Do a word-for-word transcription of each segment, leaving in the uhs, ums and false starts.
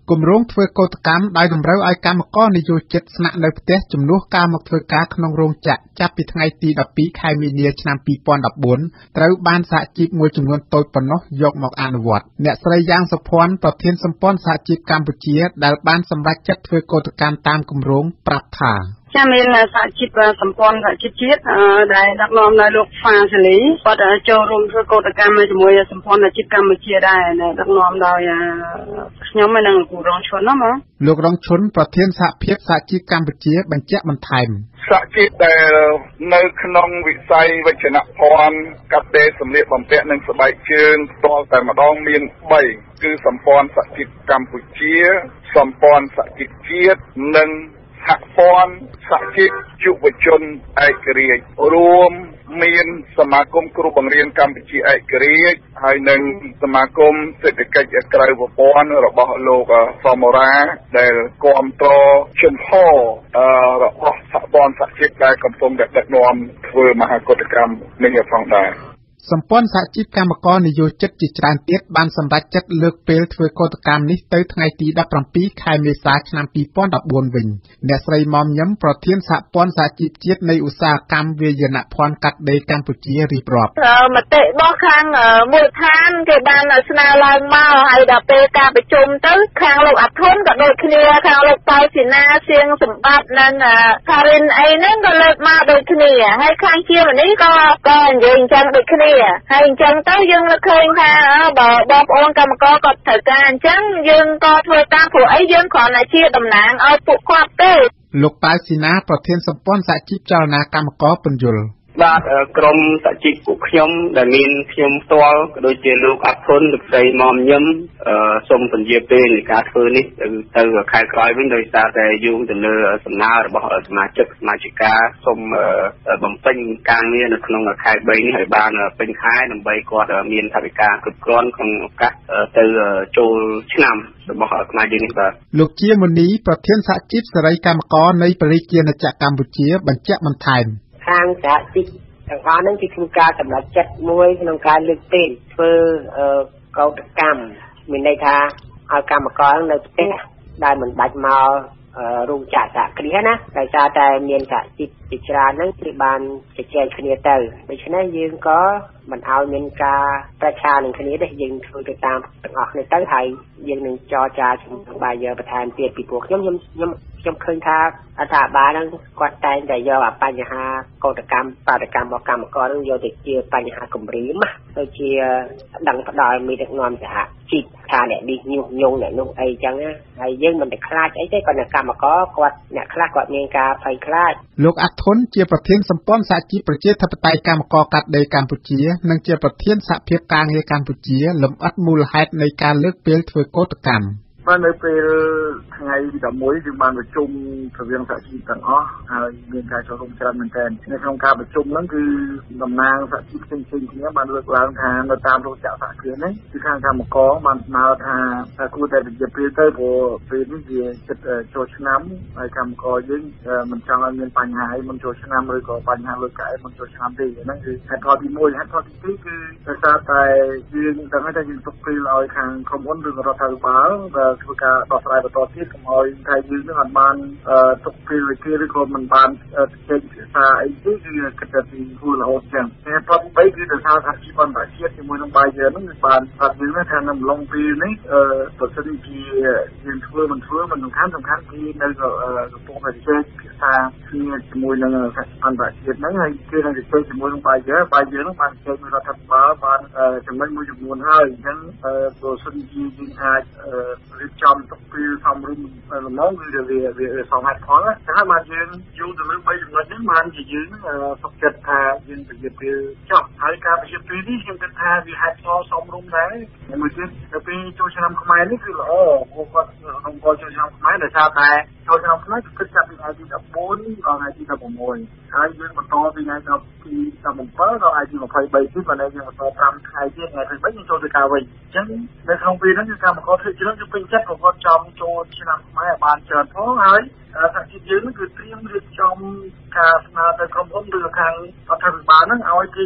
គម្រោងធ្វើកោតកម្មដោយតម្រូវឲ្យកម្មករនិយោជិតស្នាក់នៅផ្ទះជំនួសការមកធ្វើការក្នុងរោងចក្រចាប់ពីថ្ងៃទីដប់ពីរខែមីនាឆ្នាំពីរពាន់ដប់បួនត្រូវបានសហជីពមួយចំនួនតូចប៉ុណ្ណោះយកមកអនុវត្តអ្នកស្រីយ៉ាងសុភ័ណ្ឌប្រធានសម្ព័ន្ធសហជីពកម្ពុជាដែលបានសម្រេចចិត្តធ្វើកោតកម្មតាមគម្រោងប្រាប់ថាចាំមានសហជីពសម្ព័ន្ធសហជីពជាតិដែលដឹកនាំដោយលោកហ្វាសាលីគាត់ចូលរួមធ្វើកោតកម្មជាមួយសម្ព័ន្ធសហជីពកម្ពុជាដែរដឹកនាំដោយខ្ញុំនិងគូរងឈុនណាមកលោករងឈុនប្រធានសហភាពសហជីពកម្ពុជាបញ្ជាក់បន្ថែមសហជីពដែលនៅក្នុងវិស័យវិជ្ជាភ័ណ្ឌកាត់ដេរសម្លៀកបំពាក់និងស្បែកជើងផ្ទាល់តែម្ដងមានបីគឺសម្ព័ន្ធសហជីពកម្ពុជាសម្ព័ន្ធសហជីពជាតិនិងសហព័ន្ធសហជីពយុវជនឯករាជ្យរួមមានសមាគមគ្រូបង្រៀនកម្ពុជាឯករាជ្យហើយនិងសមាគមសេដ្ឋកិច្ចក្រៅប្រព័ន្ធរបស់លោកសមរាដែលគាំទ្រជំហររបស់សហព័ន្ធសហជីពដែលកំពុងតែដឹកនាំធ្វើមហាកុតកម្មនេះផងដែរសម្ព័ន្ធសហជីពកម្មករនិយោជិតជាច្រើនទៀតបានសម្រេចចិត្តលើកពេលធ្វើកោតកម្មនេះទៅថ្ងៃទីដប់ប្រាំពីរខែមេសាឆ្នាំពីរពាន់ដប់បួនវិញអ្នកស្រីមុំញឹមប្រធានសហព័ន្ធសហជីពជាតិនៃឧស្សាហកម្មវាយនភ័ណ្ឌកាត់ដេរកម្ពុជារៀបរាប់មតិរបស់ខាងមូលដ្ឋានគេបានស្នើឡើងមកហើយដល់ពេលការប្រជុំទៅខាងលោកអាធុនក៏ដូចគ្នាខាងលោកប៉ៅស៊ីណាសៀងសម្បត្តិនិងខារិនអីហ្នឹងក៏លើកមកដូចគ្នាហើយខាងជាមនេះក៏ក៏និយាយអញ្ចឹងដូចគ្នាហើយអញ្ចឹងទៅយើងលើកឃើញថាបើបងប្អូនកម្មករគាត់ត្រូវការអញ្ចឹងយើងក៏ធ្វើតាមព្រោះអីយើងគ្រាន់តែជាតំណាងឲ្យពួកគាត់ទេលោកប៉ៅស៊ីណាប្រធានសម្ព័ន្ធសហជីពចលនាកម្មករពន្យល់បាទក្រុមសហជីពពួកខ្ញុំដែលមានខ្ញុំផ្ទាល់ក៏ដូចជាលោកអាប់ធុនលោកស្រីមុំញឹមសូមពន្យាពេលនៃការធ្វើនេះទៅទៅខែក្រោយវិញដោយសារតែយោងទៅលើសំណើរបស់សមាជិកសមាជិកាសូមបំពេញការងារនៅក្នុងខែបីនេះឲ្យបានពេញខែដើម្បីគាត់មានថវិកាគ្រប់គ្រាន់ក្នុងឱកាសទៅចូលឆ្នាំរបស់ខ្មែរយើងនេះបាទលោកជាមុនីប្រធានសហជីពសេរីកម្មករនៃប្រជាជាតិកម្ពុជាបញ្ជាក់បន្ថែមខាងសហជីពទាំងអស់ហ្នឹងគឺធ្វើការសម្រេចចិត្តមួយក្នុងការលើកពេលធ្វើកោតកម្មមានន័យថាឲ្យកម្មករនៅផ្ទះដែលមិនបាច់មករោងចក្រសហគ្រាសណាដោយសារតែមានសហជីពជាច្រើនហ្នឹងគឺបានជជែកគ្នាទៅដូច្នេះយើងក៏មិនឲ្យមានការប្រឆាំងនឹងគ្នាទេយើងធ្វើទៅតាមទាំងអស់គ្នាទៅហើយយើងនឹងចរចាជាមួយបាយយើបន្ថែមទៀតពីព្រោះខ្ញុំខ្ញុំខ្ញុំខ្ញុំឃើញថាអត្រាបាលហ្នឹងគាត់តែងតែយកអាបញ្ហាកោតកម្មបាតកម្មរបស់កម្មករហ្នឹងយកទៅជាបញ្ហាគំរាមដូចជាដឹងផ្ដល់មេដឹកនាំសហជីពថាអ្នកនេះញុះញង់អ្នកនោះអីចឹងណាហើយយើងមិនតែខ្លាចអីទេគាត់នៅកម្មករគាត់អ្នកខ្លះគាត់មានការភ័យខ្លាចលោកអាធុនជាប្រធានសម្ព័ន្ធសហជីពប្រជាធិបតេយ្យកម្មករកាត់ដេរកម្ពុជានិងជាប្រធានសហភាពការងារកម្ពុជាលំអិតមូលហេតុនៃការលើកពេលធ្វើកោតកម្មបាននៅពេលថ្ងៃទីដប់មួយយើងបានប្រជុំរវាងសហជីពទាំងអស់ហើយមានការចូលរួមច្រើនមែនទែននៅក្នុងការប្រជុំហ្នឹងគឺតំណាងសហជីពផ្សេងៗគ្នាបានលើកឡើងថានៅតាមរោងចក្រសហគ្រាសនេះគឺខាងកម្មករបានស្នើថាគួរតែពន្យាពេលទៅព្រោះពេលនេះវាជិតចូលឆ្នាំហើយកម្មករយើងមិនចង់ឲ្យមានបញ្ហាអីមុនចូលឆ្នាំឬក៏បញ្ហាលុយកាក់អីមុនចូលឆ្នាំទេហ្នឹងគឺហេតុផលទីមួយហេតុផលទីពីរគឺដោយសារតែយើងដឹងថាយើងទុកពេលឲ្យខាងក្រុមហ៊ុនឬរដ្ឋាភិបាលធ្វើការដោះស្រាយបន្តទៀតកុំឲ្យថៃយើងនឹងអត់បានទុកពេលវេលាឬក៏មិនបានចេញភាសាអីទេគឺគិតថាពីគួររហូតចឹងតែប្រតិបត្តិគឺដោយសារសហជីពអន្តរជាតិជាមួយនឹងបាយយើងនឹងបានប្រាប់យើងថានៅអំឡុងពេលនេះប្រសិនជាយើងធ្វើមិនធ្វើមិនសំខាន់សំខាន់គឺនៅកំពុងតែចេញភាសាគ្នាជាមួយនឹងសហជីពអន្តរជាតិហ្នឹងហើយគឺនឹងចេញជាមួយនឹងបាយយើងបាយយើងនឹងបានចេញមួយរដ្ឋាភិបាលបានចំណេញមួយចំនួនហើយអញ្ចឹងប្រសិនជាយើងអាចរៀបចំទុកពេលសំរុំល្មមគឺវាវាសមហេតុផលតែហើយបានយើងយល់ទៅលើបីចំណុចនេះបានជាយើងសុខចិត្តថាយើងពជាពេលចប់ហើយការពជាពេលនេះខ្ញុំគិតថាវាហេតុផលសមរុំដែរមួយទៀតទៅពេលចូលឆ្នាំខ្មែរនេះគឺល្អពួកគាត់ក្នុងចូលឆ្នាំខ្មែរដោយសារតែចូលឆ្នាំខ្មែរគឺគិតចាប់ពីថ្ងៃទីដប់បួនដល់ថ្ងៃទីដប់ប្រាំមួយហើយយើងបន្តពីថ្ងៃដប់ទីដប់ប្រាំbảyដល់ថ្ងៃទីម្ភៃបីទៀតប៉ុន្តែយើងបន្តប្រាំថ្ងៃទៀតថ្ងៃទីបីយើងចូលទៅការវិញអញ្ចឹងនៅក្នុងពេលហ្នឹងគឺកម្មករធ្វើច្រើនគឺពេញចិត្តព្រោះគាត់ចង់ចូលឆ្នាំខ្មែរបានច្រើនផងហើយសហជីពយើងគឺត្រៀមរៀបចំការស្នើទៅក្រុមហ៊ុនឬខាងរដ្ឋាភិបាលហ្នឹងឲ្យគេឈប់សម្រាក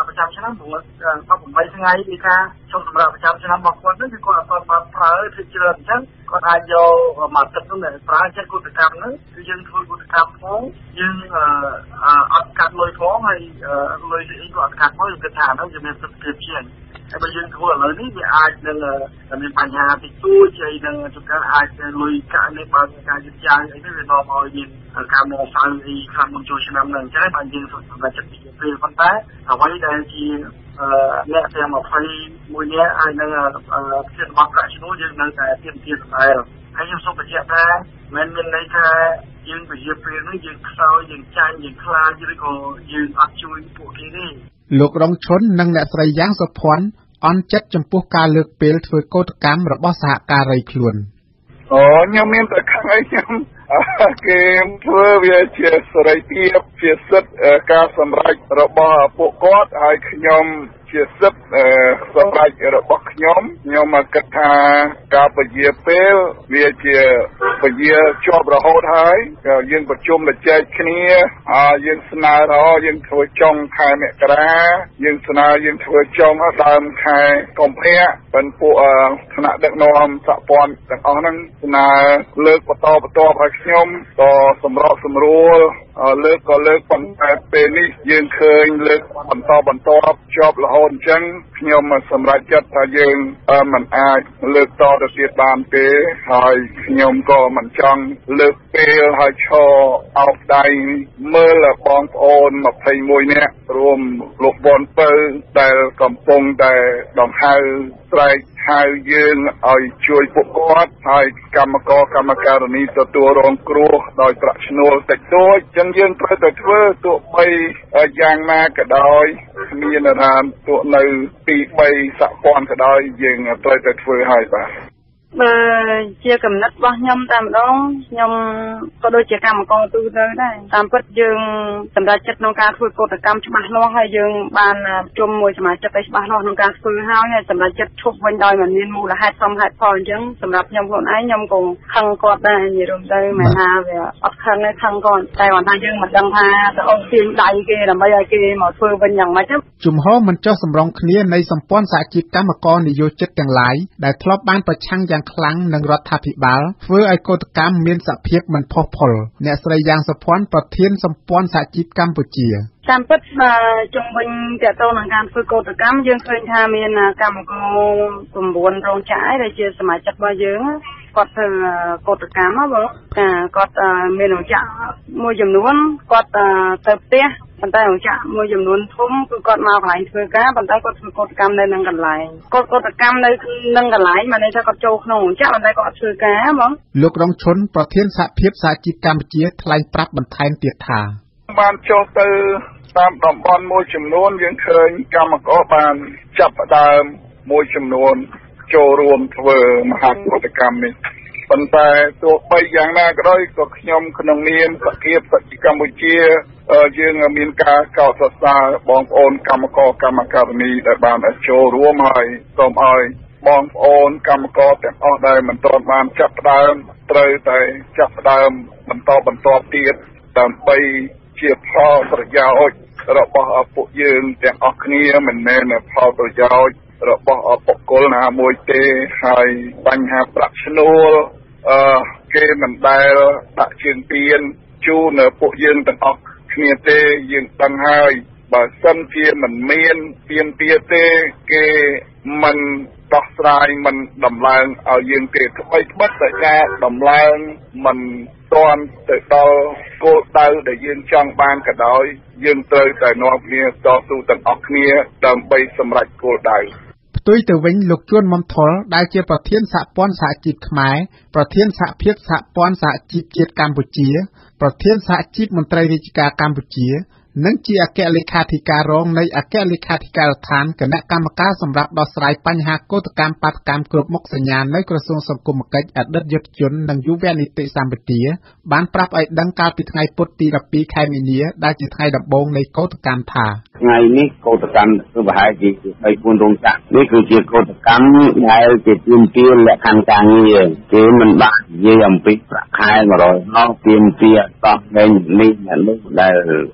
ประจำชั้นผมก็ผมไปยังไงดีค่ะช่วงสำหรับประจำชั้นบางคนนั่นคือคนตอนมาพระที่เจริญชั้นก็อาจจะมาตัดตรงไหนพระเจ้ากุศลกรรมนั้นคือยังคุยกุศลกรรมฟ้องยังอัดการลอยฟ้องให้ลอยอีกอัดการฟ้องอยู่กระถางนั้นจะมีสเปรย์เชียนแต่ไปยังคุยเลยนี่มีอาจจะมีปัญหาติดตู้ใจนั่งจุดการอาจจะลอยการในบางการยึดยางไอ้นี่เป็นนอมเอายิงการมองฟังดีคำมันโจชนำหนึ่งใช้บางยิงสุดมันจะมีเป็นคนแต่เอาไว้ในที่เนี่ยเตรียมเอาไฟมวยเนี้ยไอ้ในเทียนบักกะชิโนยังในแต่เทียนเทียนไอ้ให้ยังส่งไปเจ้าได้แม้เป็นในแค่ยังไปเยี่ยมเพื่อนยังเศร้ายังใจยังคลายังก็ยังอัดจุยพวกนี้ลูกรองชนนังแหละใส่ย่างสะพอนออนเจ็ดจำพวกการเลือกเปลทเวโกตกรรมระบอบสหการไรคลวนอ๋อยังมีแต่ข้างไอ้ยังเกมเพื่อเวียเชียสไรเทียบเชียสิทธิ์การสำรักระบอบพวกกอดไอ้ขยมเชียสิทธิ์สำรักระบอบขยมยมกระทาการปเยียเปลเวียเชียปเยียชอบระหดหายยังประชุมละใจคเนียยังสนารอยังถวยจงคายเมกรายังสนายังถวยจงตามคายกองเพะเป็นผู้คณะเด็กนอมสะปอนแต่เอานั้นสนาเลิกปตอปตอพักยมต่อสมรสมรูลเลิกก็เลิกปันแต่เป็นนี่ยังเคยเลิกปันต่อปันต่อชอบละหนจังยมมาสำหรับจัดทายังมันอาจเลิกต่อเสียบานเตะหายยมก็มันจังเลิกเปลหายชอเอาใดเมื่อละปองโอนมาเพลงมวยเนี่ยรวมลูกบอลเปิลแต่กำปงแต่ดองไฮไตรหายยืนเอาช่วยพวกกอดหายกรรมกรกรรมการนี้ตัวตัวรองครูโดยประชโนแต่ตัวจังยืนประตัวตัวตัวไปอย่างมากก็ได้มีนารามตัวในปีไปสะพอนก็ได้ยิงตัวตัวตัวหายไปเมื่อเชี่ยกับนัดว่าย่ำตามน้องย่ำก็โดยเชี่ยกรรมกองตูได้ได้ตามพัดยังสำหรับจัดน้องการฝึกกฎกรรมฉบับน้องให้ยังบานจมมวยสมัยจะไปฉบับน้องน้องการฝึกห้าวเนี่ยสำหรับจัดทุกวันดอยเหมือนมีมูลหัดซ้ำหัดพอยังสำหรับย่ำคนไอ้ย่ำกงขังกอดได้ยี่รวมได้แม่นาเวลอัดขังในขังก่อนแต่วันนั้นยังมันดังพาแต่องค์ทีมใดเกลำบากเกหมดฝึกเป็นอย่างไรจ๊ะจุ่มห้อมันเจ้าสำรองเคลียในสัมปอนสาจิตกรรมกรนิโยจิตอย่างไรได้ทลบบ้านประชังอย่างครั้งนังรัฐภิบาลเพื่อไอโกตกรรมเมียนสะเพียบมันพอพลเนี่ยสายยางสะพอนประเทศสัมปอนสาจิตกัมพูชีตามพัดมาจงเป็นแต่โตในการฝึกกฎกรรมยังเคยทำเมียนกรรมกรกลุ่มบวนรองจ่ายได้เจอสมัยจัดมาเยอะก็เธอกฎกรรมอ่ะบอกอ่าก็เมียนจ่ามวยจำนวนก็เติบเตี้ยปันใต้ของจ่ามวยจำนวนทุ่มคือกฎมาผ่านเถื่อกะปันใต้ก็ถือกฎกรรมในนั่งกันไหลกฎกฎกรรมในนั่งกันไหลมาในถ้ากฎโจขนมจ่าปันใต้ก็ถือกะมั้งลูกรองชนประเทศสะเพียบสาจิตกัมพูชีทลายปรับบรรทัยเตียถาบ้านโจเตอร์ตามตำบลมวยจำนวนยังเคยกรรมกรบานจับดามมวยจำนวนโจรวมเทอมหากฎกรรมนี้ปันแต่ตัวไปอย่างน่าก็ได้ก็ขยมขนมเนียนสะเกียบสะกิกัมพูชีเอ่อยังมีการเก่าศาสนาบองโอนกรรมกรกรรมการนี้แต่บานโจรวมให้ต้มอ้อยบองโอนกรรมกรแต่ออกได้มันตอนบานจับดามเตยแต่จับดามมันต่อมันต่อเตียดตามไปเชียบพ่อประยาวระบอบปุยืนแต่ออกนี้มันแน่นพ่อประยาวระบอบปกลนามวยเตให้ปัญหาประชโนเอ่อเกมันได้ตะเชียงเตียนจูเนปุยืนแต่ออกนี้เตยืนตั้งให้บาสันเทียมันเมียนเตียนเตียเตเกมันดอกสายมันดำแรงเอายืนเตะทุกไอ้บัดแต่แก่ดำแรงมันตอนแต่ตอนโกเตอร์ได้ยืนจังบานกระดอยยืนเตยแต่นอกเนี้ยต่อสู้ตั้งออกเนี้ยดำไปสำหรับโกเตอร์ตุยเตวิงลูกจวนมอมทอลได้เจอประเทศสะปอนสะจิตขมายประเทศสะเพียรสะปอนสะจิตเจียกัมพูชีประเทศสะจิตมนตรีราชการกัมพูชีนั่งจีอาแกเลขาธิการรองในอาแกเลขาธิการฐานคณะกรรมการสำหรับดอสไลปัญหาโกตกรรมปัตกรรมกรุบมกสัญญาณในกระทรวงสังคมกิจอัดดัดยศยนต์นังยุเวนิติสามปตีบ้านปรับไอ้ดังการปิดไงปุตตีรับปีไคมิเนียได้จิตไงดับบงในโกตกรรมถาไงนี่โกตกรรมคือbahayaจีไอ้คุณรงจักนี่คือจีโกตกรรมไงจีตีนตีนและคันกลางนี่จีมันบ้าเยี่ยมปิดประคายมาเลยนอกตีนเตียต้องเงินนี่นี่ได้ละ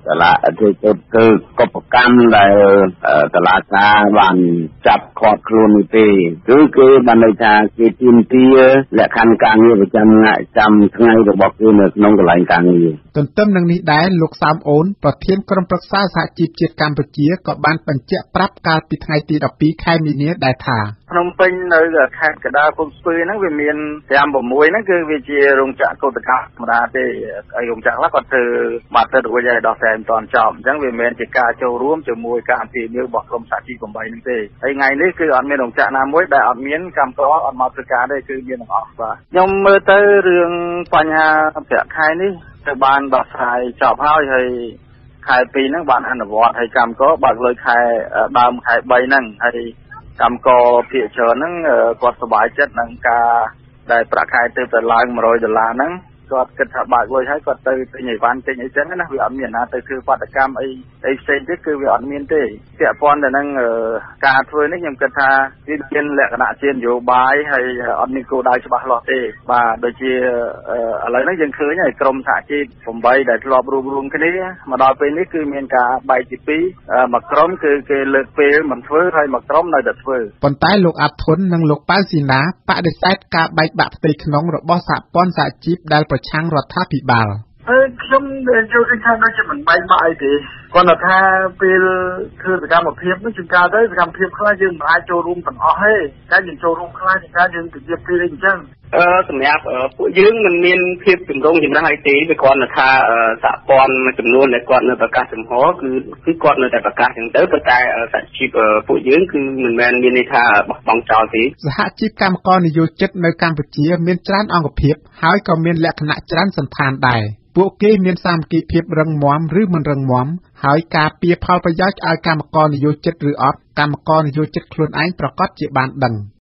ធ្វើទៅទៅកបកម្មដែលតឡាការបានចាប់ខត់ខ្លួននេះទេគឺគេបានន័យថាគេទាមទារលក្ខខណ្ឌការងារប្រចាំចាំថ្ងៃរបស់គេនៅក្នុងកន្លែងការងារទន្ទឹមនឹងនេះដែរលោកសោមអូនប្រធានក្រុមប្រឹក្សាសហជីពជាតិកម្ពុជាក៏បានបញ្ជាក់ប្រាប់កាលពីថ្ងៃទីដប់ពីរខែមីនាដែរថាភ្នំពេញនៅខេត្តកណ្ដាលគុំស្ពឺហ្នឹងវាមានទាំង៦ហ្នឹងគឺវាជារោងចក្រកោតកម្មធម្មតាទេហើយរោងចក្រខ្លះគាត់ធ្វើបាត់ទៅរួចហើយដល់តែមិនទាន់ចប់អញ្ចឹងវាមិនមែនជាការចូលរួមជាមួយការអំពាវនាវរបស់ក្រុមសហជីព៨ហ្នឹងទេហើយថ្ងៃនេះគឺអត់មានរោងចក្រណាមួយដែលអត់មានកម្មករអត់មកធ្វើការទេគឺមានទាំងអស់បាទខ្ញុំមើលទៅរឿងបញ្ហាប្រាក់ខែនេះទៅបានដោះស្រាយចប់ហើយហើយខែពីរហ្នឹងបានអនុវត្តហើយកម្មករបើកលុយខែដើមខែបីហ្នឹងហើយកម្មករភាគច្រើនហ្នឹងគាត់សប្បាយចិត្តនឹងការដែលប្រាក់ខែទៅទៅឡើងមួយរយដុល្លារហ្នឹងគាត់គិតថាបើកលុយហើយគាត់ទៅទិញអីវ៉ាន់ទិញអីចឹងណាវាអត់មានណាទៅធ្វើបាតកម្មអីអីផ្សេងទៀតគឺវាអត់មានទេពាក់ព័ន្ធទៅនឹងការធ្វើនេះខ្ញុំគិតថាវាមានលក្ខណៈជានយោបាយហើយអត់មានគោលដៅច្បាស់លាស់ទេបាទដូចជាឥឡូវនេះយើងឃើញហើយក្រុមសហជីព៨ដែលធ្លាប់រួមរួមគ្នាមកដល់ពេលនេះគឺមានការបែកជាពីរមួយក្រុមគឺគេលើកពេលមិនធ្វើហើយមួយក្រុមនៅតែធ្វើប៉ុន្តែលោកអាត់ធុននិងលោកប៉ៅស៊ីណាបដិសេធការបែកបាក់ផ្ទៃក្នុងរបស់សហព័ន្ធសហជីពដែលប្រឆាំងរដ្ឋាភិបាលអឺខ្ញុំយល់ថាដូចជាមិនបែកបាក់អីទេគាត់ថាពេលធ្វើសកម្មភាពនេះជាការទៅសកម្មភាពខ្លះយើងមិនអាចចូលរួមទាំងអស់ទេតែយើងចូលរួមខ្លះជាការយើងទៅជាពេលអីអញ្ចឹងអឺសម្រាប់ពួកយើងមិនមានភាពចម្រុងចម្រាស់អីទេវាគ្រាន់តែថាសហព័ន្ធមួយចំនួនដែលគាត់នៅប្រកាសចំហគឺគឺគាត់នៅតែប្រកាសអញ្ចឹងទៅប៉ុន្តែសហជីពពួកយើងគឺមិនមែនមានន័យថាបោះបង់ចោលទេសហជីពកម្មករនិយោជិតនៅកម្ពុជាមានច្រើនអង្គភាពហើយក៏មានលក្ខណៈច្រើនសន្តានដែរពួកគេមានសាមគ្គីភាពរឹងមាំឬមិនរឹងមាំហើយការពៀផលប្រយោជន៍ឲ្យកម្មករនិយោជិតឬអត់កម្មករនិយោជិតខ្លួនឯងប្រកាសជាបានដឹង